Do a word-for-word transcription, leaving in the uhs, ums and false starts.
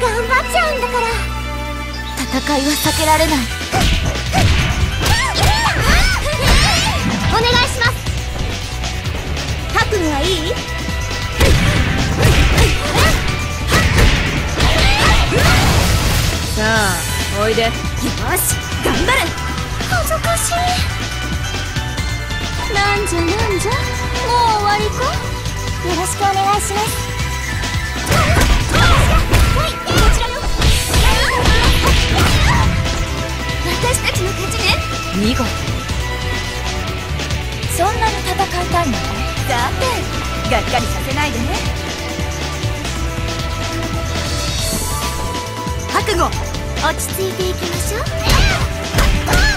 頑張っちゃうんだから。 戦いは避けられない。 お願いします。 覚悟はいい？さあおいで。よし頑張る。 恥ずかしい。なんじゃなんじゃ、もう終わりか。よろしくお願いします。はい、こちらよ。私たちの勝ちね。 見事。そんなに戦いたいの？だってがっかりさせないでね。覚悟。 落ち着いていきましょう。